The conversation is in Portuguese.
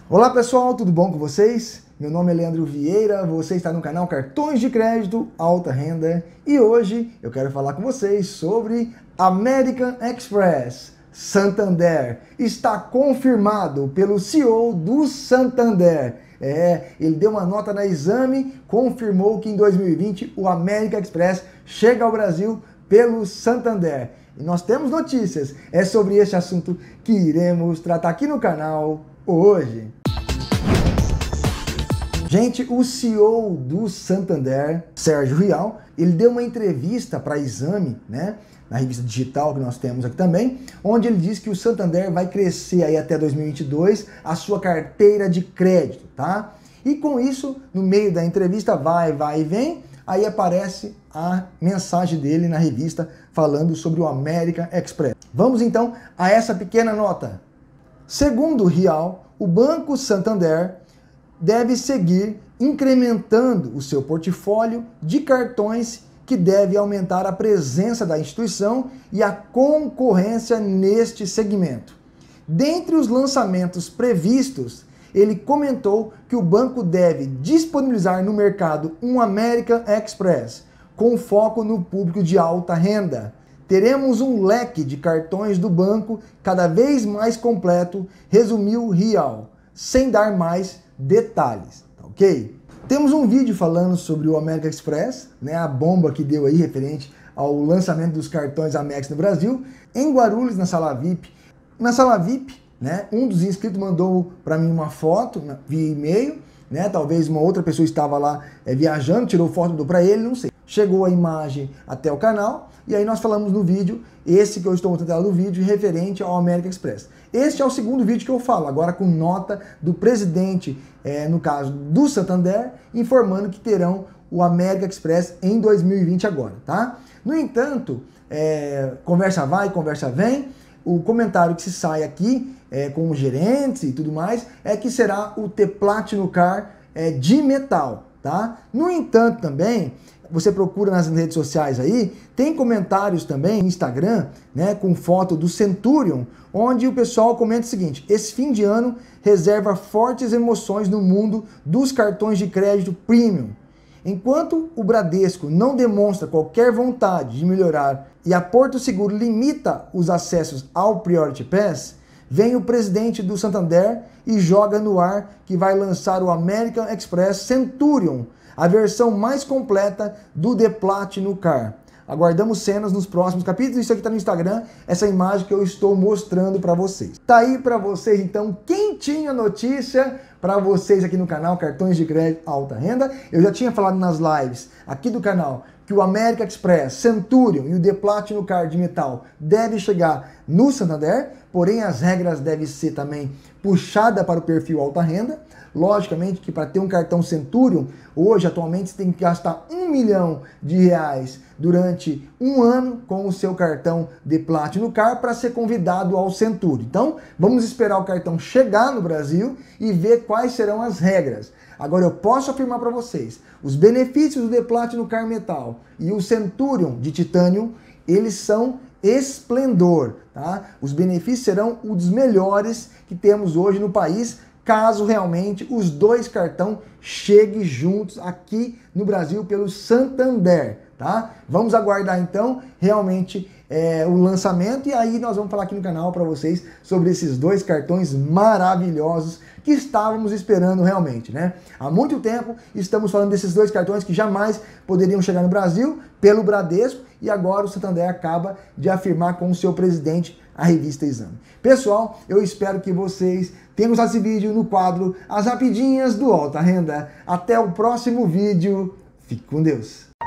Olá pessoal, tudo bom com vocês? Meu nome é Leandro Vieira, você está no canal Cartões de Crédito Alta Renda e hoje eu quero falar com vocês sobre American Express. Santander está confirmado pelo CEO do Santander. Ele deu uma nota na Exame, confirmou que em 2020 o American Express chega ao Brasil pelo Santander. E nós temos notícias, é sobre este assunto que iremos tratar aqui no canal hoje. Gente, o CEO do Santander, Sérgio Rial, ele deu uma entrevista para a Exame, né, na revista digital que nós temos aqui também, onde ele diz que o Santander vai crescer aí até 2022 a sua carteira de crédito, tá? E com isso, no meio da entrevista, vai e vem, aí aparece a mensagem dele na revista falando sobre o American Express. Vamos então a essa pequena nota. Segundo Rial, o Banco Santander deve seguir incrementando o seu portfólio de cartões que deve aumentar a presença da instituição e a concorrência neste segmento. Dentre os lançamentos previstos, ele comentou que o banco deve disponibilizar no mercado um American Express, com foco no público de alta renda. Teremos um leque de cartões do banco cada vez mais completo, resumiu Rial, sem dar mais detalhes, ok? Temos um vídeo falando sobre o American Express, né, a bomba que deu aí referente ao lançamento dos cartões Amex no Brasil, em Guarulhos, na sala VIP. Na sala VIP, né, um dos inscritos mandou para mim uma foto via e-mail, né, talvez uma outra pessoa estava lá viajando, tirou foto, mandou para ele, não sei. Chegou a imagem até o canal e aí nós falamos no vídeo, esse que eu estou mostrando no vídeo, referente ao American Express. Este é o segundo vídeo que eu falo, agora com nota do presidente, no caso do Santander, informando que terão o American Express em 2020 agora, tá? No entanto, conversa vai, conversa vem, o comentário que se sai aqui com os gerentes e tudo mais é que será o T Platinum Car de metal, tá? No entanto também, você procura nas redes sociais aí, tem comentários também no Instagram, né, com foto do Centurion, onde o pessoal comenta o seguinte: esse fim de ano reserva fortes emoções no mundo dos cartões de crédito premium. Enquanto o Bradesco não demonstra qualquer vontade de melhorar e a Porto Seguro limita os acessos ao Priority Pass, vem o presidente do Santander e joga no ar que vai lançar o American Express Centurion, a versão mais completa do The Platinum Car. Aguardamos cenas nos próximos capítulos. Isso aqui está no Instagram, essa imagem que eu estou mostrando para vocês. Tá aí para vocês, então, quentinha notícia para vocês aqui no canal Cartões de Crédito Alta Renda. Eu já tinha falado nas lives aqui do canal que o American Express, Centurion e o The Platinum Car de metal deve chegar no Santander, porém as regras devem ser também puxadas para o perfil alta renda. Logicamente que para ter um cartão Centurion, hoje atualmente você tem que gastar R$1 milhão durante um ano com o seu cartão de Platinum Car para ser convidado ao Centurion. Então vamos esperar o cartão chegar no Brasil e ver quais serão as regras. Agora eu posso afirmar para vocês, os benefícios do The Platinum Car Metal e o Centurion de Titanium, eles são esplendor, tá? Os benefícios serão os dos melhores que temos hoje no país, caso realmente os dois cartões cheguem juntos aqui no Brasil pelo Santander, tá? Vamos aguardar então realmente o lançamento e aí nós vamos falar aqui no canal para vocês sobre esses dois cartões maravilhosos que estávamos esperando realmente, né? Há muito tempo estamos falando desses dois cartões que jamais poderiam chegar no Brasil pelo Bradesco e agora o Santander acaba de afirmar com o seu presidente a revista Exame. Pessoal, eu espero que vocês tenham gostado desse vídeo no quadro As Rapidinhas do Alta Renda. Até o próximo vídeo. Fique com Deus.